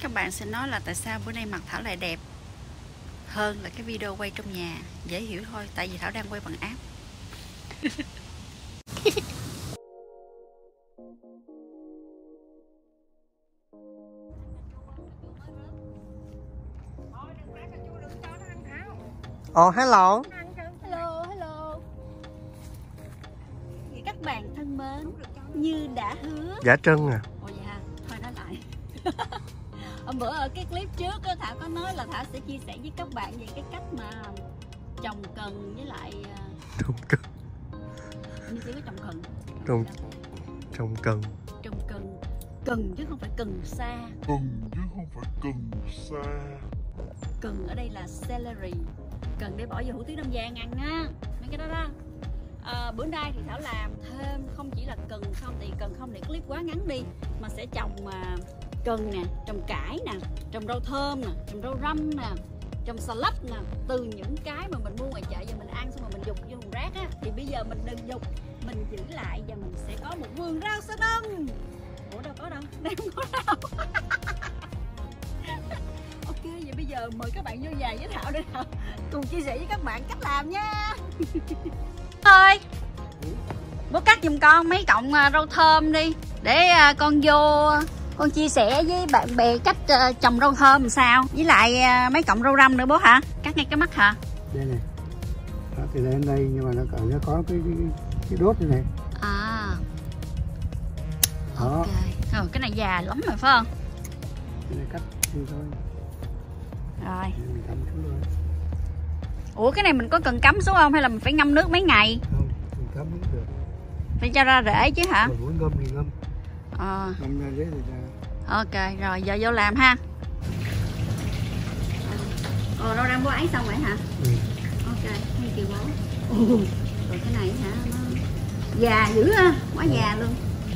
Các bạn sẽ nói là tại sao bữa nay mặt Thảo lại đẹp hơn là cái video quay trong nhà. Dễ hiểu thôi, tại vì Thảo đang quay bằng app. Hello. Hello. Thì các bạn thân mến, như đã hứa. Dạ Trân à. Ồ dạ, thôi nói lại. Hôm bữa ở cái clip trước á, Thảo có nói là Thảo sẽ chia sẻ với các bạn về cái cách mà trồng cần với lại Trồng cần. như tiếng có trồng cần. Trồng cần. Trồng cần chứ không phải cần sa. Cần ở đây là celery. Cần để bỏ vô hủ tiếu Nam Giang ăn á, mấy cái đó đó. Bữa nay thì Thảo làm thêm không chỉ là cần không, thì cần không để clip quá ngắn đi, mà sẽ trồng cần nè, trồng cải nè, trồng rau thơm nè, trồng rau răm nè, trồng xà lách nè. Từ những cái mà mình mua ngoài chợ và mình ăn xong rồi mình dục vô thùng rác á, thì bây giờ mình đừng dục, mình giữ lại và mình sẽ có một vườn rau sa đâm. Ủa đâu có đâu, đây không có đâu. Ok, vậy bây giờ mời các bạn vô nhà với Thảo để Thảo cùng chia sẻ với các bạn cách làm nha. Thôi, bố cắt giùm con mấy cọng rau thơm đi, để con vô con chia sẻ với bạn bè cách trồng rau thơm làm sao, với lại mấy cọng rau răm nữa bố hả? Cắt ngay cái mắt hả? Đây này. Đó, thì lên đây nhưng mà nó có cái đốt này này. À. Đó. Ok. Cái này già lắm rồi phải không? Cái này cắt đi thôi. Rồi. Mình cắm xuống rồi. Ủa cái này mình có cần cắm xuống không hay là mình phải ngâm nước mấy ngày? Không, mình cắm cũng được. Phải cho ra rễ chứ hả? Rồi muốn ngâm thì ngâm. Ngâm ra rễ thì ra. Ok, rồi giờ vô làm ha. Rau răm bố ấy xong rồi hả? Ừ. Ok, thank you bố. Rồi cái này hả? Nó già dữ á, quá già luôn.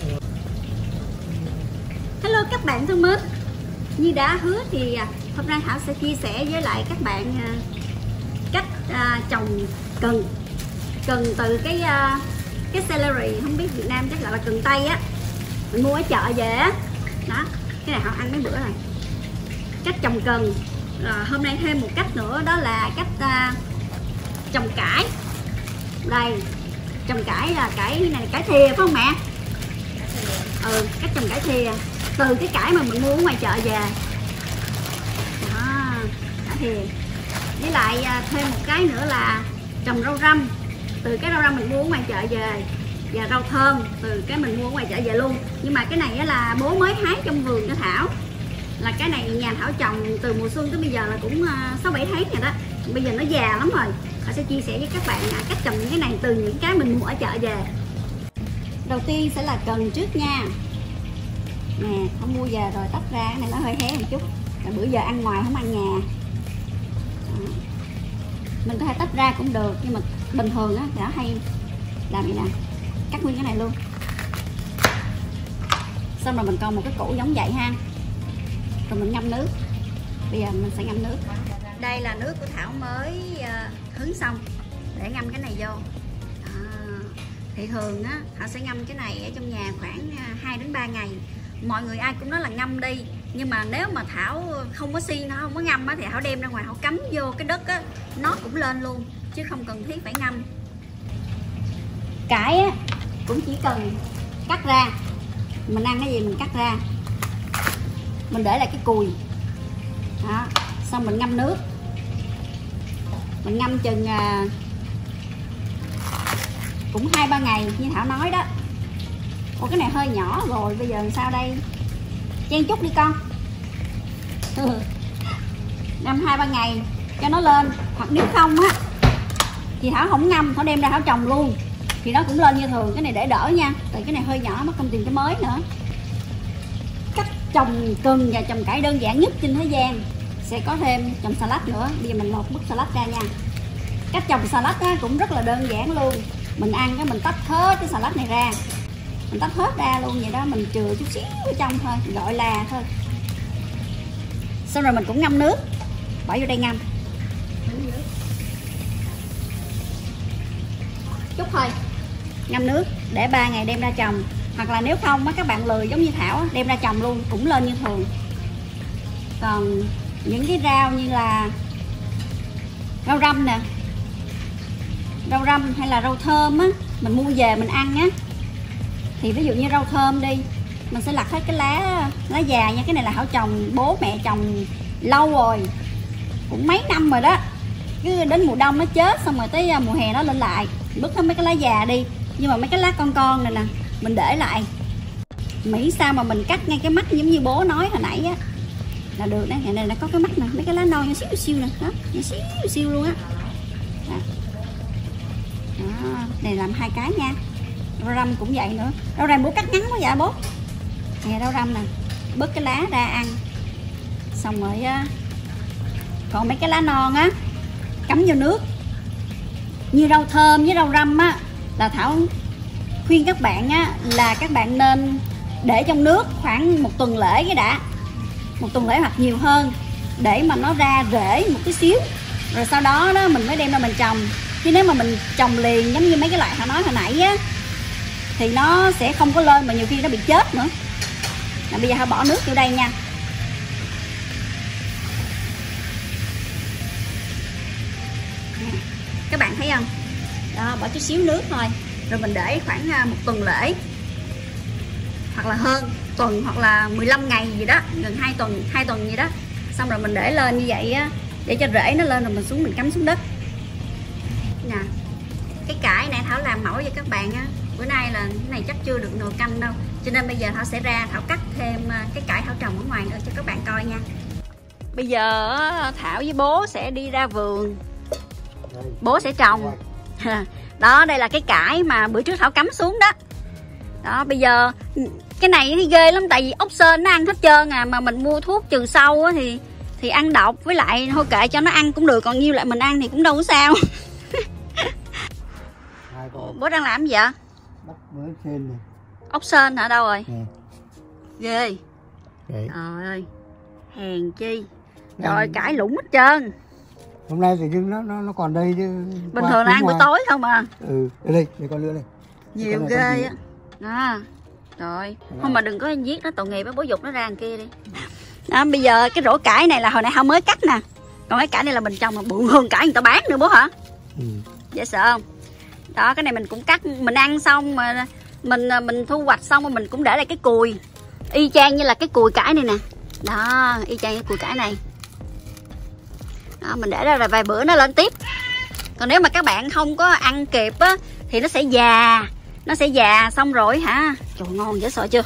Hello các bạn thân mến. Như đã hứa thì hôm nay Thảo sẽ chia sẻ với lại các bạn cách trồng cần từ cái celery, không biết Việt Nam chắc là cần tây á, mình mua ở chợ về á. Đó, cái này họ ăn mấy bữa rồi. Cách trồng cần. Rồi hôm nay thêm một cách nữa, đó là cách trồng cải. Đây, trồng cải là cải này là cải thìa phải không mẹ? Cách trồng cải thìa từ cái cải mà mình mua ở ngoài chợ về. Đó, cải thìa. Với lại thêm một cái nữa là trồng rau răm từ cái rau răm mình mua ở ngoài chợ về, và rau thơm từ cái mình mua ở ngoài chợ về luôn. Nhưng mà cái này là bố mới hái trong vườn cho Thảo, là cái này nhà Thảo trồng từ mùa xuân tới bây giờ là cũng 6-7 tháng rồi đó. Bây giờ nó già lắm rồi. Thảo sẽ chia sẻ với các bạn cách trồng những cái này từ những cái mình mua ở chợ về. Đầu tiên sẽ là cần trước nha. Nè, không mua về rồi tách ra, cái này nó hơi hé một chút. Rồi bữa giờ ăn ngoài không ăn nhà. Đó. Mình có thể tách ra cũng được, nhưng mà bình thường á thì nó hay làm vậy nè, cắt nguyên cái này luôn. Xong rồi mình còn một cái củ giống vậy ha. Rồi mình ngâm nước. Bây giờ mình sẽ ngâm nước. Đây là nước của Thảo mới hứng xong để ngâm cái này vô. Thì thường á Thảo sẽ ngâm cái này ở trong nhà khoảng 2-3 ngày. Mọi người ai cũng nói là ngâm đi, nhưng mà nếu mà Thảo không có xiên, nó không có ngâm á, thì Thảo đem ra ngoài Thảo cắm vô cái đất á, nó cũng lên luôn, chứ không cần thiết phải ngâm. Cải á cũng chỉ cần cắt ra, mình ăn cái gì mình cắt ra, mình để lại cái cùi. Đó, xong mình ngâm nước, mình ngâm chừng cũng 2-3 ngày như Thảo nói đó. Ủa cái này hơi nhỏ rồi, bây giờ làm sao đây? Chen chút đi con. Ngâm 2-3 ngày cho nó lên. Hoặc nếu không á thì Thảo không ngâm, Thảo đem ra Thảo trồng luôn, thì nó cũng lên như thường. Cái này để đỡ nha, tại cái này hơi nhỏ, mất công tìm cái mới nữa. Cách trồng cần và trồng cải đơn giản nhất trên thế gian. Sẽ có thêm trồng xà lách nữa. Bây giờ mình lột bức xà lách ra nha. Cách trồng xà lách cũng rất là đơn giản luôn. Mình ăn cái mình tách hết cái xà lách này ra, mình tách hết ra luôn vậy đó, mình chừa chút xíu ở trong thôi, gọi là thôi. Xong rồi mình cũng ngâm nước, bỏ vô đây ngâm chút thôi, ngâm nước để 3 ngày đem ra trồng. Hoặc là nếu không các bạn lười giống như Thảo đem ra trồng luôn cũng lên như thường. Còn những cái rau như là rau răm nè, rau răm hay là rau thơm á, mình mua về mình ăn á, thì ví dụ như rau thơm đi, mình sẽ lặt hết cái lá già nha. Cái này là Thảo trồng, bố mẹ trồng lâu rồi, cũng mấy năm rồi đó. Cứ đến mùa đông nó chết, xong rồi tới mùa hè nó lên lại, bứt hết mấy cái lá già đi. Nhưng mà mấy cái lá con này nè mình để lại, miễn sao mà mình cắt ngay cái mắt giống như bố nói hồi nãy á là được đó. Ngày này nó có cái mắt nè, mấy cái lá non xíu xíu nè, đó, xíu xíu luôn á. Đó, này làm 2 cái nha. Rau răm cũng vậy nữa. Rau răm bố cắt ngắn quá vậy bố. Nè rau răm nè, bớt cái lá ra ăn. Xong rồi còn mấy cái lá non á cắm vô nước. Như rau thơm với rau răm á là Thảo khuyên các bạn á là các bạn nên để trong nước khoảng 1 tuần lễ cái đã. 1 tuần lễ hoặc nhiều hơn để mà nó ra rễ một tí xíu. Rồi sau đó mình mới đem ra mình trồng. Chứ nếu mà mình trồng liền giống như mấy cái loại Thảo nói hồi nãy á thì nó sẽ không có lên, mà nhiều khi nó bị chết nữa. Bây giờ Thảo bỏ nước vô đây nha. Các bạn thấy không? Đó, bỏ chút xíu nước thôi. Rồi mình để khoảng 1 tuần lễ, hoặc là hơn tuần, hoặc là 15 ngày gì đó, gần 2 tuần gì đó. Xong rồi mình để lên như vậy á, để cho rễ nó lên rồi mình xuống mình cắm xuống đất. Nè, cái cải này Thảo làm mẫu cho các bạn á. Bữa nay là cái này chắc chưa được nồi canh đâu, cho nên bây giờ Thảo sẽ ra Thảo cắt thêm cái cải Thảo trồng ở ngoài nữa cho các bạn coi nha. Bây giờ Thảo với bố sẽ đi ra vườn, bố sẽ trồng. Đó, đây là cái cải mà bữa trước Thảo cắm xuống đó. Đó, bây giờ cái này thì ghê lắm, tại vì ốc sên nó ăn hết trơn à, mà mình mua thuốc trừ sâu á thì ăn độc, với lại thôi kệ cho nó ăn cũng được, còn nhiêu lại mình ăn thì cũng đâu có sao. Bố đang làm gì vậy? Bắt mới sên này. Ốc sên hả? Đâu rồi? Nè. Ghê. Đấy. Trời ơi, hèn chi. Rồi cải lủng hết trơn. Hôm nay thì nó còn đây chứ. Bình thường là ăn buổi tối không à. Ừ, đây con lửa đây. Nhiều ghê á. Đó. Rồi, không mà đừng có giết nó tội nghiệp, bố dục nó ra đằng kia đi. Đó, bây giờ cái rổ cải này là hồi nãy Thảo mới cắt nè. Còn cái cải này là mình trồng mà bự hơn cải người ta bán nữa bố hả? Ừ. Dễ sợ không? Đó, cái này mình cũng cắt, mình ăn xong mà mình thu hoạch xong rồi mình cũng để lại cái cùi. Y chang như là cái cùi cải này nè. Đó, y chang như cùi cải này. Đó, mình để ra rồi vài bữa nó lên tiếp. Còn nếu mà các bạn không có ăn kịp á thì nó sẽ già. Nó sẽ già xong rồi hả? Trời ngon dễ sợ chưa?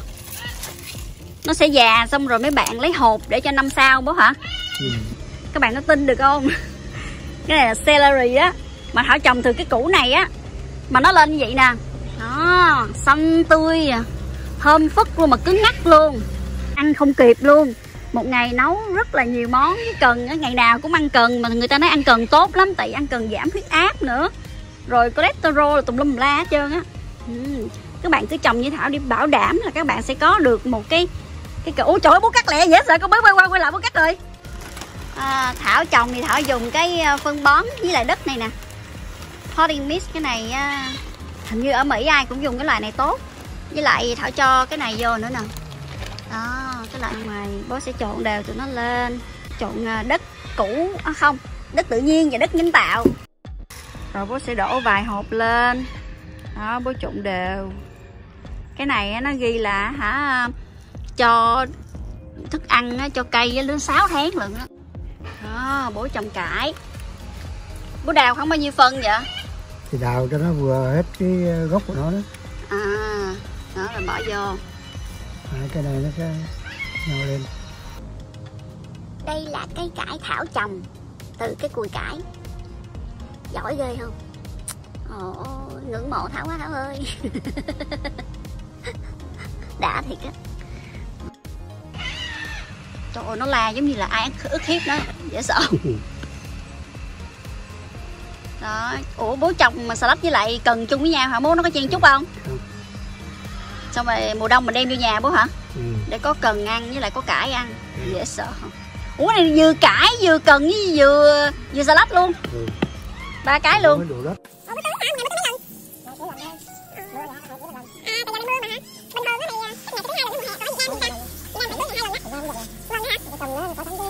Nó sẽ già xong rồi mấy bạn lấy hộp để cho năm sau bố hả? Ừ. Các bạn có tin được không? Cái này là celery á, mà Thảo trồng từ cái củ này á mà nó lên như vậy nè. Đó, xanh tươi, thơm phức luôn mà cứng ngắt luôn. Ăn không kịp luôn. Một ngày nấu rất là nhiều món với cần á, ngày nào cũng ăn cần, mà người ta nói ăn cần tốt lắm, tại ăn cần giảm huyết áp nữa. Rồi cholesterol tùm lum la hết trơn á. Các bạn cứ trồng như Thảo đi, bảo đảm là các bạn sẽ có được một cái ủa trời ơi, bố cắt lẹ dễ sợ, con bé quay lại bố cắt rồi. Thảo trồng thì Thảo dùng cái phân bón với lại đất này nè, potting mix. Cái này hình như ở Mỹ ai cũng dùng cái loại này tốt. Với lại Thảo cho cái này vô nữa nè. Đó, cái loại này bố sẽ trộn đều tụi nó lên. Trộn đất cũ, không, đất tự nhiên và đất nhân tạo. Rồi bố sẽ đổ vài hộp lên. Đó, bố trộn đều. Cái này nó ghi là cho thức ăn cho cây đến 6 tháng lận đó. Đó, bố trồng cải. Bố đào không bao nhiêu phân vậy? Thì đào cho nó vừa hết cái gốc của nó đó. Đó là bỏ vô. Cái này nó sẽ nhào lên. Đây là cây cải Thảo trồng từ cái cùi cải. Giỏi ghê không? Ồ, ngưỡng mộ Thảo quá Thảo ơi. Đã thiệt á. Trời ơi, nó la giống như là ai ức hiếp nó, dễ sợ. Đó, ủa bố trồng mà xà lách với lại cần chung với nhau hả bố, nó có chen chút không? Xong rồi mùa đông mình đem vô nhà bố hả? Để có cần ăn với lại có cải ăn. Dễ sợ không? Ủa này vừa cải vừa cần với vừa xà lách luôn. 3 cái luôn. Hả?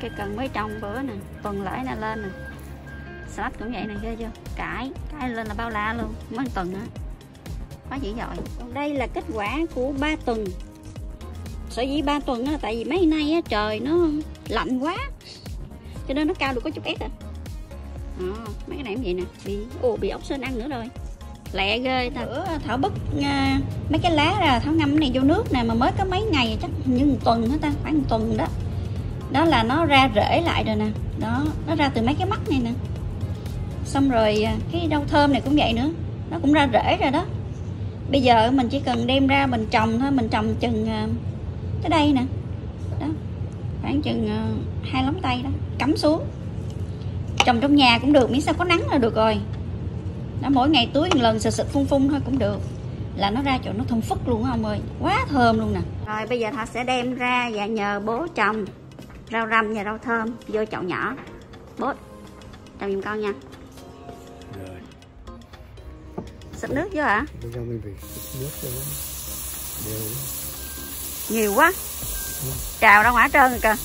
Cây cần mới trồng bữa nè, tuần lễ nè lên nè. Salad cũng vậy nè, ghê chưa? Cải lên là bao la luôn, mới tuần á. Quá dữ dội. Còn đây là kết quả của 3 tuần. Sở dĩ 3 tuần á, tại vì mấy nay á, trời nó lạnh quá, cho nên nó cao được có chút ít à. Mấy cái này cũng vậy nè, bị ốc sên ăn nữa rồi. Lẹ ghê ta. Thảo bứt mấy cái lá ra, Thảo ngâm cái này vô nước nè, mà mới có mấy ngày, chắc như 1 tuần hả ta, khoảng 1 tuần đó. Đó là nó ra rễ lại rồi nè. Đó, nó ra từ mấy cái mắt này nè. Xong rồi cái rau thơm này cũng vậy nữa, nó cũng ra rễ rồi đó. Bây giờ mình chỉ cần đem ra mình trồng thôi, mình trồng chừng tới đây nè. Đó, khoảng chừng 2 lóng tay đó, cắm xuống. Trồng trong nhà cũng được, miễn sao có nắng là được rồi. Đó, mỗi ngày tưới một lần, xịt phun thôi cũng được. Là nó ra chỗ nó thơm phức luôn ông ơi, quá thơm luôn nè. Rồi bây giờ Thảo sẽ đem ra và nhờ bố trồng rau răm và rau thơm vô chậu nhỏ. Bố trồng giùm con nha. Rồi. Xịt nước vô hả? Bây giờ mình phải xịt nước cho nó đều. Nhiều quá. Trào ra ngoài trơn rồi kìa.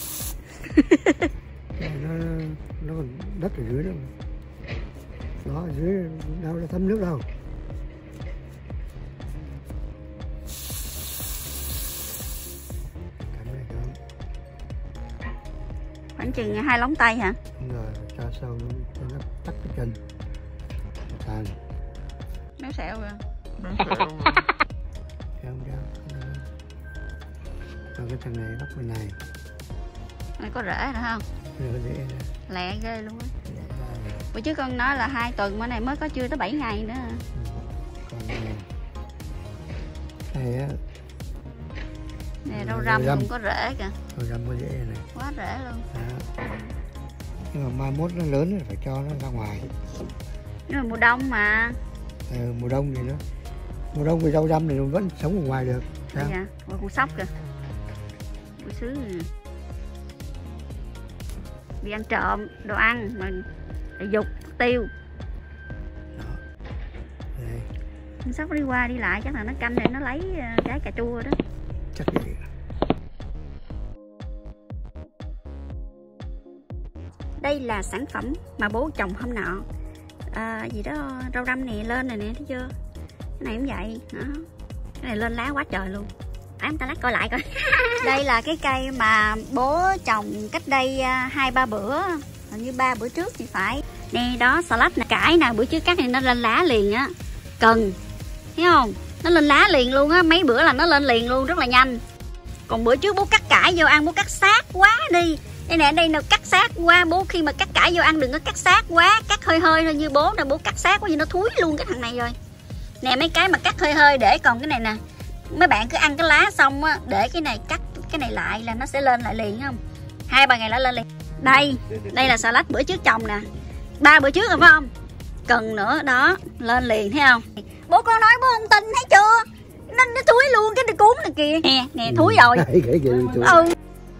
nó còn đất ở dưới đó. Đó, ở dưới đâu nó thấm nước đâu. Khoảng chừng 2 lóng tay hả? Đúng rồi, cho xong cho nó tắt cái chân. Tàn. Méo xẹo rồi. Không cho cái thằng này bắt bên này. Này có rễ nữa không? Lẹ ghê luôn á. Bữa trước con nói là 2 tuần, mà này mới có chưa tới 7 ngày nữa. Còn này á. Nè rau răm cũng có rễ kìa. Rau răm có rễ này. Quá rễ luôn. Đó. Nhưng mà mai mốt nó lớn rồi phải cho nó ra ngoài. Nhưng mà mùa đông mà. Mùa đông thì nó. Mùa đông thì rau răm thì nó vẫn sống ở ngoài được. Dạ, con sóc kìa. Bữa xứ đi ăn trộm đồ ăn mà dục tiêu. Con sóc đi qua đi lại chắc là nó canh để nó lấy trái cà chua đó. Chắc vậy. Đây là sản phẩm mà bố trồng hôm nọ. Gì đó rau răm nè lên này nè, thấy chưa? Cái này cũng vậy đó. Cái này lên lá quá trời luôn. Em ta lát coi lại coi. Đây là cái cây mà bố trồng cách đây 2-3 bữa, hình như 3 bữa trước thì phải. Nè đó, salad nè, cải nè, bữa trước cắt thì nó lên lá liền á. Cần, thấy không? Nó lên lá liền luôn á, mấy bữa là nó lên liền luôn, rất là nhanh. Còn bữa trước bố cắt cải vô ăn, bố cắt sát quá đi. Đây nè, đây nó cắt sát quá, bố khi mà cắt cải vô ăn đừng có cắt sát quá, cắt hơi hơi thôi như bố nè, bố cắt sát quá vì nó thúi luôn cái thằng này rồi. Nè mấy cái mà cắt hơi hơi để còn cái này nè. Mấy bạn cứ ăn cái lá xong á, để cái này cắt cái này lại là nó sẽ lên lại liền, không? 2-3 ngày là lên liền. Đây là salad bữa trước trồng nè. 3 bữa trước rồi phải không? Cần nữa đó, lên liền thấy không? Bố con nói bố không tin thấy chưa? Nó thúi luôn cái cuốn này kìa. Nè thúi rồi. Ừ.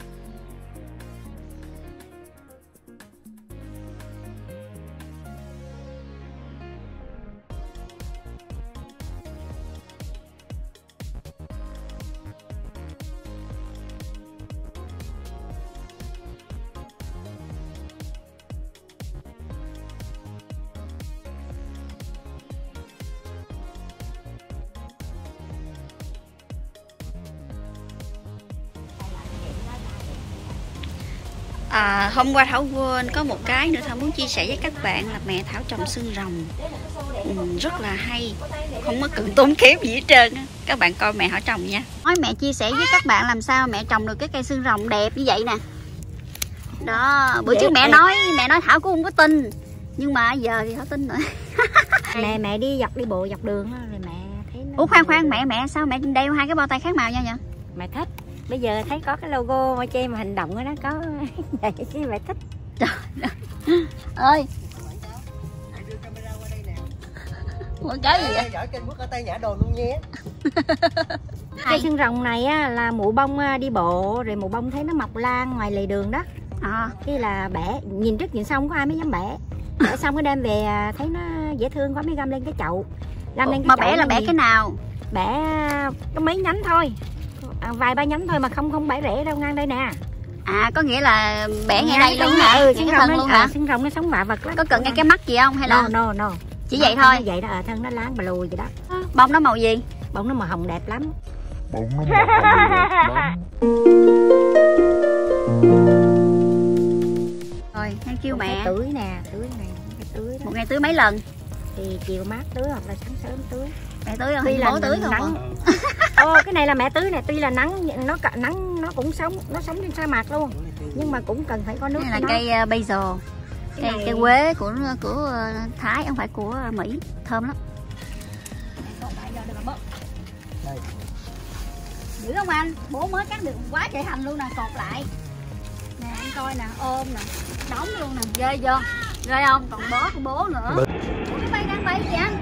Hôm qua Thảo quên có một cái nữa Thảo muốn chia sẻ với các bạn là mẹ Thảo trồng xương rồng rất là hay, không có cần tốn kém gì hết trơn á. Các bạn coi mẹ Thảo trồng nha. Nói mẹ chia sẻ với các bạn làm sao mẹ trồng được cái cây xương rồng đẹp như vậy nè. Đó, bữa trước mẹ nói Thảo cũng không có tin, nhưng mà giờ thì Thảo tin rồi. mẹ đi bộ dọc đường rồi mẹ thấy nó... Ủa khoan mẹ sao mẹ đeo 2 cái bao tay khác màu nha? Mẹ thích. Bây giờ thấy có cái logo trên mà hành động của nó có vậy chứ mẹ thích. Trời ơi. Ủa cái gì vậy? Cây xương rồng này á, là mụ bông đi bộ rồi mụ bông thấy nó mọc lan ngoài lề đường đó. Cái là bẻ, nhìn trước nhìn sau không có ai mới dám bẻ. Bẻ xong cái đem về thấy nó dễ thương quá mới găm lên cái chậu. Mà bẻ là bẻ cái nào? Bẻ có mấy nhánh thôi. Vài ba nhánh thôi mà không bẻ rễ đâu, ngang đây nè. À, có nghĩa là bẻ ngay đây luôn hả? Xương rồng luôn hả? Xương rồng nó sống vạ vật lắm. Có cần ngay cái mắt gì không hay là? No. Chỉ vậy thôi. Vậy đó, thân nó láng bà lùi vậy đó. Bông nó màu gì? Bông nó màu hồng đẹp lắm. Bông nó màu hồng đẹp lắm. Rồi, hay kêu mẹ. Tưới nè, tưới. Một ngày tưới mấy lần? Thì chiều mát tưới hoặc là sáng sớm tưới. Mẹ tưới không? Hay bố tưới không? Nắng. Cái này là mẹ tưới nè, tuy là nắng nó cũng sống, nó sống trên sa mạc luôn. Nhưng mà cũng cần phải có nước. Đây là cây basil. Cây quế của Thái, không phải của Mỹ. Thơm lắm. Dữ không anh? Bố mới cắt được quá trời hành luôn nè, cột lại. Nè anh coi nè, ôm nè, đóng luôn nè, ghê chưa? Ghê không? Còn bó của bố nữa. Ủa, cái bay đang bay gì anh?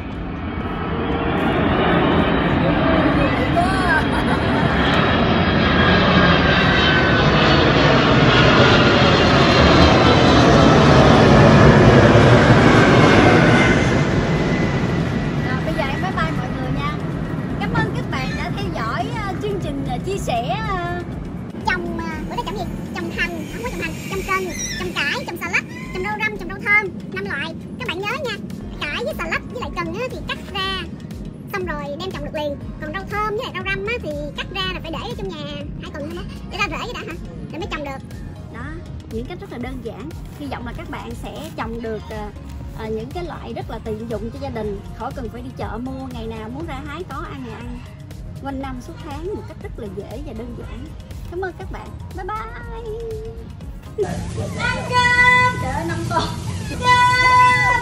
Rồi bây giờ em bye bye mọi người nha. Cảm ơn các bạn đã theo dõi chương trình chia sẻ trồng bữa nay trồng gì? Trồng hành, không có trồng hành, trồng cần, trồng cải, trồng xà lách, trồng rau răm, trồng rau thơm, 5 loại. Các bạn nhớ nha, cải với xà lách với lại cần thì cắt ra xong rồi đem trồng được liền. Còn rau thơm với lại rau răm thì cắt ra là phải để ở trong nhà 2 tuần nữa để ra rễ vậy đã hả? Để mới trồng được. Đó, những cách rất là đơn giản. Hy vọng là các bạn sẽ trồng được những cái loại rất là tiện dụng cho gia đình, khỏi cần phải đi chợ mua, ngày nào muốn ra hái có ăn thì ăn, quanh năm suốt tháng một cách rất là dễ và đơn giản. Cảm ơn các bạn, bye bye. Ăn cơm, trời ơi 5 con cơm.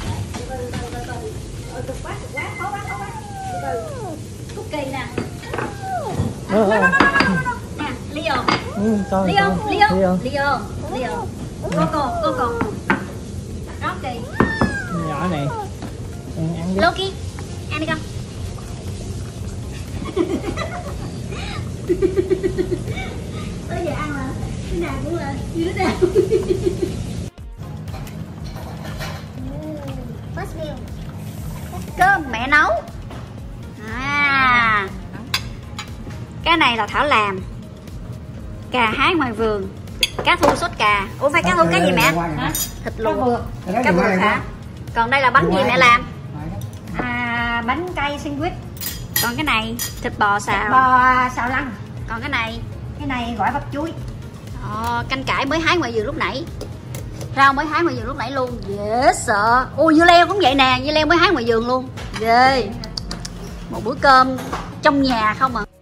Cực quá, khó quá. Cookie nè. Nè, Leo. Coco. Rocky. Nhỏ này. Ăn Loki. Ăn đi con. Tới giờ ăn là cái nào cũng là như thế nào. First meal. Cơm mẹ nấu. Cái này là Thảo làm. Cà hái ngoài vườn. Cá thu sốt cà. ủa phải cá thu cái gì mẹ? Hả? Thịt luộc. Cá vượt hả? Còn đây là bánh gì mẹ làm? Bánh cây sandwich. Còn cái này thịt bò xào. Xào lăng. Còn cái này gỏi bắp chuối. Canh cải mới hái ngoài vườn lúc nãy. Rau mới hái ngoài vườn lúc nãy luôn. Dễ sợ. Ôi dưa leo cũng vậy nè, dưa leo mới hái ngoài vườn luôn. Ghê. Một bữa cơm trong nhà không à.